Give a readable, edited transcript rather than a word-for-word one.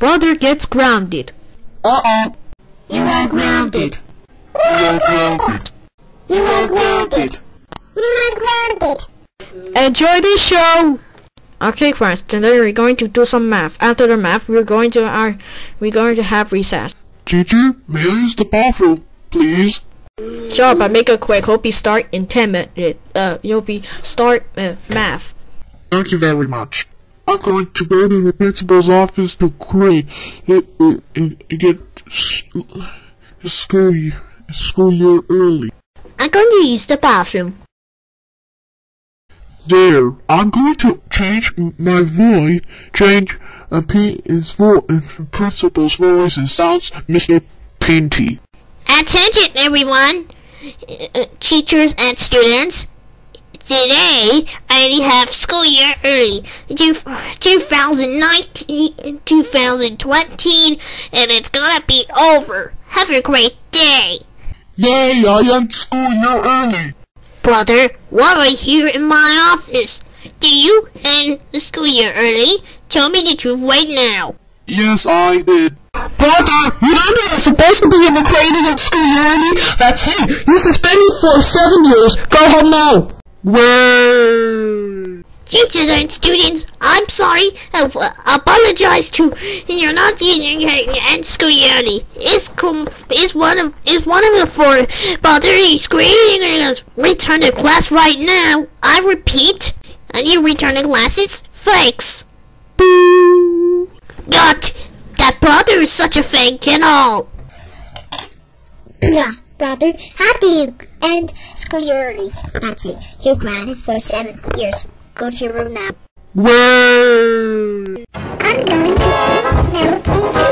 Brother gets grounded. Uh-oh. You are grounded. You are grounded. You are grounded. You are grounded. Enjoy the show. Okay, friends. Today we're going to do some math. After the math, we're going to have recess. Gigi, may I use the bathroom, please? Sure, but make it quick. Hope you start in 10 minutes. You'll be start math. Thank you very much. I'm going to go to the principal's office to get school year early. I'm going to use the bathroom. There, I'm going to change my voice. Change principal's voice and sounds Mr. Pinty. Attention, everyone, teachers and students. Today, I have school year early, 2019, 2020, and it's gonna be over. Have a great day. Yay, I am school year early. Brother, why are you here in my office? Do you end the school year early? Tell me the truth right now. Yes, I did. Brother, you know you're supposed to be in the cradle at school early? That's it. You're suspended for 7 years. Go home now. Word. Teachers and students, I'm sorry. I apologize to you're not in school year early. It's one of the four. Brother, he's screaming and return to class right now. I repeat, I need to return to classes. Thanks. Boo. God, that brother is such a fake and all. Brother, how do you end school year early? That's it. You're grounded for 7 years. Go to your room now. Word. I'm going to eat milk and